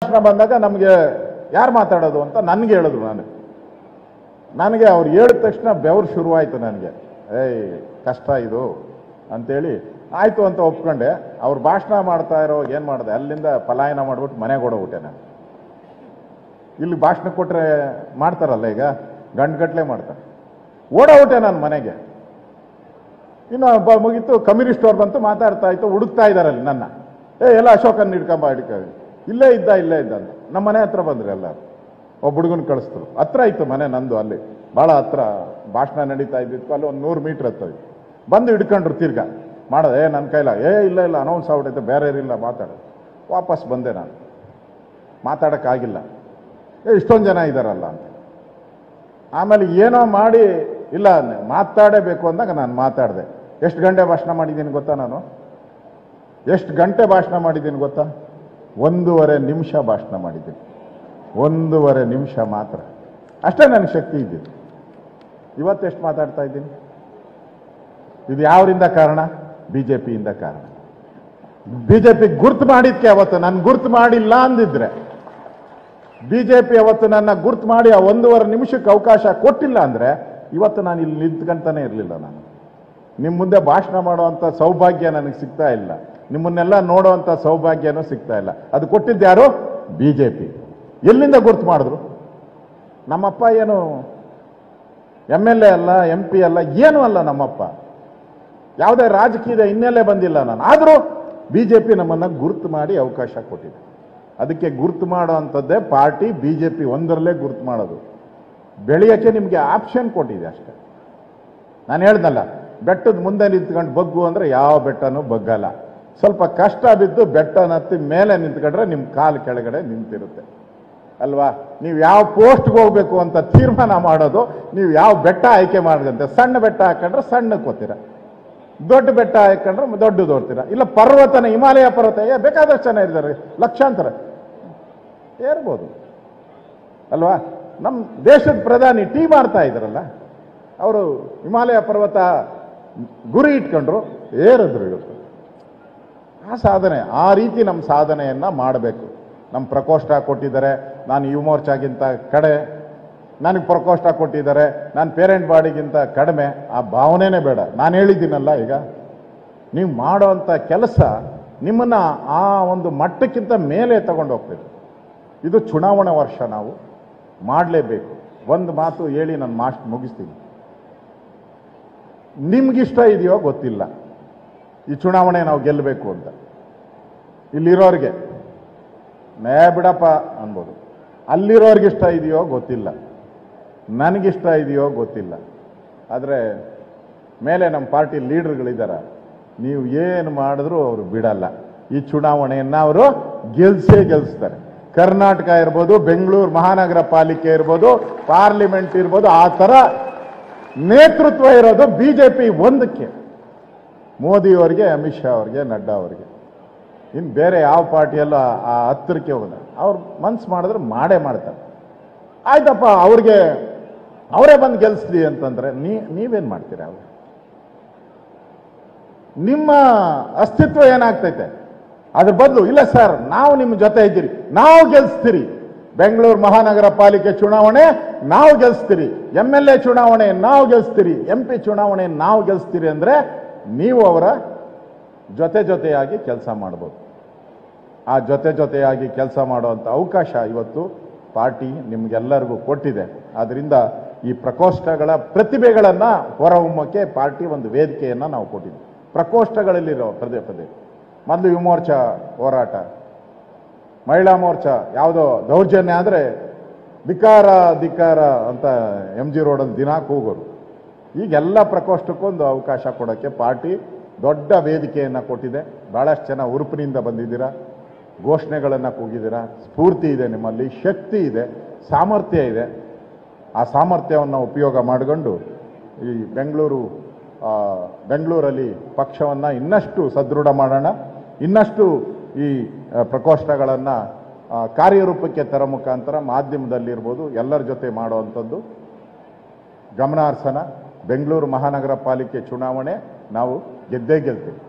ಭಾಷಣ ಬಂದಾಗ ನಮಗೆ ಯಾರು ಮಾತಾಡೋದು ಅಂತ ನನಗೆ ಹೇಳಿದ್ರು. ನನಗೆ ಅವ್ರು ಹೇಳಿದ ತಕ್ಷಣ ಬೆವರು ಶುರುವಾಯಿತು ನನಗೆ. ಕಷ್ಟ ಇದು ಅಂತೇಳಿ ಆಯಿತು ಅಂತ ಒಪ್ಕೊಂಡೆ. ಅವ್ರು ಭಾಷಣ ಮಾಡ್ತಾ ಇರೋ ಏನು ಮಾಡಿದೆ, ಅಲ್ಲಿಂದ ಪಲಾಯನ ಮಾಡಿಬಿಟ್ಟು ಮನೆಗೆ ಓಡೋಗ್ಬಿಟ್ಟೆ ನಾನು. ಇಲ್ಲಿ ಭಾಷಣ ಕೊಟ್ಟರೆ ಮಾಡ್ತಾರಲ್ಲ ಈಗ, ಗಂಟುಗಟ್ಟಲೆ ಮಾಡ್ತಾರೆ. ಓಡೋಗ್ಬಿಟ್ಟೆ ನಾನು ಮನೆಗೆ. ಇನ್ನು ಮುಗೀತು, ಕಮ್ಯುನಿಸ್ಟ್ ಅವ್ರು ಬಂತು, ಮಾತಾಡ್ತಾ ಇತ್ತು, ಹುಡುಕ್ತಾ ಇದ್ದಾರೆ ಅಲ್ಲಿ ನನ್ನ. ಎಲ್ಲ ಅಶೋಕನ್ ಹಿಡ್ಕೊಂಬ ಇಲ್ಲೇ ಇದ್ದ ಅಂತ ನಮ್ಮ ಮನೆ ಹತ್ರ ಬಂದ್ರೆ ಎಲ್ಲರೂ. ಒಬ್ಬ ಹುಡುಗನ ಕಳಿಸ್ತರು. ಹತ್ರ ಇತ್ತು ಮನೆ ನಂದು, ಅಲ್ಲಿ ಭಾಳ ಹತ್ರ. ಭಾಷಣ ನಡೀತಾ ಇದ್ದಿತ್ತು, ಅಲ್ಲಿ ಒಂದು 100 ಮೀಟ್ರ್ ಹತ್ತ ಬಂದು ಹಿಡ್ಕೊಂಡ್ರು. ತಿರ್ಗಾ ಮಾಡೋದು ನನ್ನ ಕೈಲ ಇಲ್ಲ ಅನೌನ್ಸ್ ಆಗ್ಬಿಟ್ಟೈತೆ, ಬೇರೆ ಇರಲಿಲ್ಲ ಮಾತಾಡೋದು. ವಾಪಸ್ ಬಂದೆ ನಾನು. ಮಾತಾಡೋಕ್ಕಾಗಿಲ್ಲ, ಇಷ್ಟೊಂದು ಜನ ಇದ್ದಾರಲ್ಲ ಅಂತ. ಆಮೇಲೆ ಏನೋ ಮಾಡಿ ಇಲ್ಲ ಮಾತಾಡಬೇಕು ಅಂದಾಗ ನಾನು ಮಾತಾಡಿದೆ. ಎಷ್ಟು ಗಂಟೆ ಭಾಷಣ ಮಾಡಿದ್ದೀನಿ ಗೊತ್ತಾ ನಾನು? ಎಷ್ಟು ಗಂಟೆ ಭಾಷಣ ಮಾಡಿದ್ದೀನಿ ಗೊತ್ತಾ? 1.5 ನಿಮಿಷ ಭಾಷಣ ಮಾಡಿದ್ದೀನಿ. 1.5 ನಿಮಿಷ ಮಾತ್ರ. ಅಷ್ಟೇ ನನಗೆ ಶಕ್ತಿ ಇದ್ದಿದ್ದು. ಇವತ್ತೆಷ್ಟು ಮಾತಾಡ್ತಾ ಇದ್ದೀನಿ? ಇದು ಯಾವರಿಂದ ಕಾರಣ? BJPಯಿಂದ ಕಾರಣ. BJP ಗುರ್ತು ಮಾಡಿದ್ಕೆ ಅವತ್ತು. ನಾನು ಗುರ್ತು ಮಾಡಿಲ್ಲ ಅಂದಿದ್ರೆ, BJP ಅವತ್ತು ನನ್ನ ಗುರ್ತು ಮಾಡಿ ಆ 1.5 ನಿಮಿಷಕ್ಕೆ ಅವಕಾಶ ಕೊಟ್ಟಿಲ್ಲ ಅಂದರೆ ಇವತ್ತು ನಾನು ಇಲ್ಲಿ ನಿಂತ್ಕೊಂತಾನೆ ಇರಲಿಲ್ಲ. ನಾನು ನಿಮ್ಮ ಮುಂದೆ ಭಾಷಣ ಮಾಡುವಂಥ ಸೌಭಾಗ್ಯ ನನಗೆ ಸಿಗ್ತಾ ಇಲ್ಲ. ನಿಮ್ಮನ್ನೆಲ್ಲ ನೋಡುವಂಥ ಸೌಭಾಗ್ಯನೂ ಸಿಗ್ತಾ ಇಲ್ಲ. ಅದು ಕೊಟ್ಟಿದ್ದು ಯಾರು? BJP. ಎಲ್ಲಿಂದ ಗುರ್ತು ಮಾಡಿದ್ರು? ನಮ್ಮಪ್ಪ ಏನು MLA ಅಲ್ಲ, MP ಅಲ್ಲ, ಏನೂ ಅಲ್ಲ ನಮ್ಮಪ್ಪ. ಯಾವುದೇ ರಾಜಕೀಯದ ಹಿನ್ನೆಲೆ ಬಂದಿಲ್ಲ ನಾನು. ಆದರೂ BJP ನಮ್ಮನ್ನು ಗುರ್ತು ಮಾಡಿ ಅವಕಾಶ ಕೊಟ್ಟಿದೆ. ಅದಕ್ಕೆ ಗುರ್ತು ಮಾಡೋ ಅಂಥದ್ದೇ ಪಾರ್ಟಿ BJP ಒಂದರಲ್ಲೇ ಗುರ್ತು ಮಾಡೋದು. ಬೆಳೆಯೋಕ್ಕೆ ನಿಮಗೆ ಆಪ್ಷನ್ ಕೊಟ್ಟಿದೆ ಅಷ್ಟೇ. ನಾನು ಹೇಳ್ದಲ್ಲ, ಬೆಟ್ಟದ ಮುಂದೆ ನಿಂತ್ಕೊಂಡು ಬಗ್ಗು ಅಂದರೆ ಯಾವ ಬೆಟ್ಟನೂ ಬಗ್ಗಲ್ಲ. ಸ್ವಲ್ಪ ಕಷ್ಟ ಬಿದ್ದು ಬೆಟ್ಟನ ಹತ್ತಿ ಮೇಲೆ ನಿಂತ್ಕೊಂಡ್ರೆ ನಿಮ್ಮ ಕಾಲು ಕೆಳಗಡೆ ನಿಂತಿರುತ್ತೆ ಅಲ್ವಾ? ನೀವು ಯಾವ ಪೋಸ್ಟ್ಗೆ ಹೋಗ್ಬೇಕು ಅಂತ ತೀರ್ಮಾನ ಮಾಡೋದು ನೀವು ಯಾವ ಬೆಟ್ಟ ಆಯ್ಕೆ ಮಾಡಿದಂತೆ. ಸಣ್ಣ ಬೆಟ್ಟ ಹಾಕೊಂಡ್ರೆ ಸಣ್ಣಕ್ಕೆ ಹೋಗ್ತೀರ, ದೊಡ್ಡ ಬೆಟ್ಟ ಹಾಕೊಂಡ್ರೆ ದೊಡ್ಡದು ಹೋಗ್ತೀರ. ಇಲ್ಲ ಪರ್ವತನ, ಹಿಮಾಲಯ ಪರ್ವತ ಬೇಕಾದಷ್ಟು ಜನ ಇದ್ದಾರೆ, ಲಕ್ಷಾಂತರ ಏರ್ಬೋದು ಅಲ್ವಾ? ನಮ್ಮ ದೇಶದ ಪ್ರಧಾನಿ ಟೀ ಮಾಡ್ತಾ ಇದ್ದಾರಲ್ಲ, ಅವರು ಹಿಮಾಲಯ ಪರ್ವತ ಗುರಿ ಇಟ್ಕೊಂಡ್ರು, ಏರಿದ್ರು. ಇವತ್ತು ಆ ಸಾಧನೆ, ಆ ರೀತಿ ನಮ್ಮ ಸಾಧನೆಯನ್ನು ಮಾಡಬೇಕು. ನಮ್ಮ ಪ್ರಕೋಷ್ಠ ಕೊಟ್ಟಿದ್ದಾರೆ. ನಾನು ಯುವ ಮೋರ್ಚಾಗಿಂತ ಕಡೆ, ನನಗೆ ಪ್ರಕೋಷ್ಠ ಕೊಟ್ಟಿದ್ದಾರೆ, ನಾನು ಪೇರೆಂಟ್ ಬಾಡಿಗಿಂತ ಕಡಿಮೆ. ಆ ಭಾವನೆನೇ ಬೇಡ. ನಾನು ಹೇಳಿದ್ದೀನಲ್ಲ, ಈಗ ನೀವು ಮಾಡೋವಂಥ ಕೆಲಸ ನಿಮ್ಮನ್ನು ಆ ಒಂದು ಮಟ್ಟಕ್ಕಿಂತ ಮೇಲೆ ತಗೊಂಡು ಹೋಗ್ಬೇಕು. ಇದು ಚುನಾವಣಾ ವರ್ಷ, ನಾವು ಮಾಡಲೇಬೇಕು. ಒಂದು ಮಾತು ಹೇಳಿ ನಾನು ಮುಗಿಸ್ತೀನಿ. ನಿಮ್ಗಿಷ್ಟ ಇದೆಯೋ ಗೊತ್ತಿಲ್ಲ ಈ ಚುನಾವಣೆ ನಾವು ಗೆಲ್ಲಬೇಕು ಅಂತ. ಇಲ್ಲಿರೋರಿಗೆ ಬಿಡಪ್ಪ ಅನ್ಬೋದು. ಅಲ್ಲಿರೋರ್ಗಿಷ್ಟ ಇದೆಯೋ ಗೊತ್ತಿಲ್ಲ, ನನಗಿಷ್ಟ ಇದೆಯೋ ಗೊತ್ತಿಲ್ಲ. ಆದರೆ ಮೇಲೆ ನಮ್ಮ ಪಾರ್ಟಿ ಲೀಡರ್ಗಳಿದ್ದಾರೆ, ನೀವು ಏನು ಮಾಡಿದ್ರೂ ಅವರು ಬಿಡಲ್ಲ. ಈ ಚುನಾವಣೆಯನ್ನು ಅವರು ಗೆಲ್ಲಿಸ್ತಾರೆ. ಕರ್ನಾಟಕ ಇರ್ಬೋದು, ಬೆಂಗಳೂರು ಮಹಾನಗರ ಪಾಲಿಕೆ ಇರ್ಬೋದು, ಪಾರ್ಲಿಮೆಂಟ್ ಇರ್ಬೋದು, ಆ ಥರ ನೇತೃತ್ವ ಇರೋದು BJP ಒಂದಕ್ಕೆ. ಮೋದಿಯವರಿಗೆ, ಅಮಿತ್ ಶಾ ಅವರಿಗೆ, ನಡ್ಡಾ ಅವರಿಗೆ. ಇನ್ನು ಬೇರೆ ಯಾವ ಪಾರ್ಟಿಯಲ್ಲ ಆ ಹತ್ತಿರಕ್ಕೆ ಹೋಗೋದ. ಅವ್ರು ಮನ್ಸು ಮಾಡಿದ್ರೆ ಮಾಡೇ ಮಾಡ್ತಾರೆ. ಆಯ್ತಪ್ಪ, ಅವರೇ ಬಂದು ಗೆಲ್ಲಿಸ್ಲಿ ಅಂತಂದ್ರೆ ನೀವೇನು ಮಾಡ್ತೀರಾ? ಅವರು ನಿಮ್ಮ ಅಸ್ತಿತ್ವ ಏನಾಗ್ತೈತೆ? ಅದ್ರ ಬದಲು ಇಲ್ಲ ಸರ್, ನಾವು ನಿಮ್ಮ ಜೊತೆ ಇದ್ದೀರಿ, ನಾವು ಗೆಲ್ಲಿಸ್ತೀರಿ. ಬೆಂಗಳೂರು ಮಹಾನಗರ ಪಾಲಿಕೆ ಚುನಾವಣೆ ನಾವು ಗೆಲ್ಲಿಸ್ತೀರಿ, MLA ಚುನಾವಣೆ ನಾವು ಗೆಲ್ಲಿಸ್ತೀರಿ, MP ಚುನಾವಣೆ ನಾವು ಗೆಲ್ಲಿಸ್ತೀರಿ ಅಂದರೆ ನೀವು ಅವರ ಜೊತೆಯಾಗಿ ಕೆಲಸ ಮಾಡ್ಬೋದು. ಆ ಜೊತೆಯಾಗಿ ಕೆಲಸ ಮಾಡುವಂಥ ಅವಕಾಶ ಇವತ್ತು ಪಾರ್ಟಿ ನಿಮಗೆಲ್ಲರಿಗೂ ಕೊಟ್ಟಿದೆ. ಆದ್ದರಿಂದ ಈ ಪ್ರಕೋಷ್ಠಗಳ ಪ್ರತಿಭೆಗಳನ್ನು ಹೊರಹೊಮ್ಮಕ್ಕೆ ಪಾರ್ಟಿ ಒಂದು ವೇದಿಕೆಯನ್ನು ನಾವು ಕೊಟ್ಟಿದ್ದೀವಿ. ಪ್ರಕೋಷ್ಠಗಳಲ್ಲಿರೋ ಪದೇ ಮೊದಲು ಯುವ ಮೋರ್ಚಾ ಹೋರಾಟ, ಮಹಿಳಾ ಮೋರ್ಚಾ ಯಾವುದೋ ದೌರ್ಜನ್ಯ ಆದರೆ ಧಿಕ್ಕಾರ ಅಂತ MG ರೋಡಲ್ಲಿ ದಿನ ಕೂಗೋರು. ಈಗೆಲ್ಲ ಪ್ರಕೋಷ್ಠಕ್ಕೊಂದು ಅವಕಾಶ ಕೊಡೋಕ್ಕೆ ಪಾರ್ಟಿ ದೊಡ್ಡ ವೇದಿಕೆಯನ್ನು ಕೊಟ್ಟಿದೆ. ಭಾಳಷ್ಟು ಜನ ಉರುಪಿನಿಂದ ಬಂದಿದ್ದೀರಾ, ಘೋಷಣೆಗಳನ್ನು ಕೂಗಿದ್ದೀರಾ. ಸ್ಫೂರ್ತಿ ಇದೆ ನಿಮ್ಮಲ್ಲಿ, ಶಕ್ತಿ ಇದೆ, ಸಾಮರ್ಥ್ಯ ಇದೆ. ಆ ಸಾಮರ್ಥ್ಯವನ್ನು ಉಪಯೋಗ ಮಾಡಿಕೊಂಡು ಈ ಬೆಂಗಳೂರಲ್ಲಿ ಪಕ್ಷವನ್ನು ಇನ್ನಷ್ಟು ಸದೃಢ ಮಾಡೋಣ. ಇನ್ನಷ್ಟು ಈ ಪ್ರಕೋಷ್ಠಗಳನ್ನು ಕಾರ್ಯರೂಪಕ್ಕೆ ತರ ಮುಖಾಂತರ ಮಾಧ್ಯಮದಲ್ಲಿರ್ಬೋದು ಎಲ್ಲರ ಜೊತೆ ಮಾಡುವಂಥದ್ದು ಗಮನಾರ್ಹನ. ಬೆಂಗಳೂರು ಮಹಾನಗರ ಪಾಲಿಕೆ ಚುನಾವಣೆ ನಾವು ಗೆದ್ದೇ ಗೆಲ್ತೀವಿ.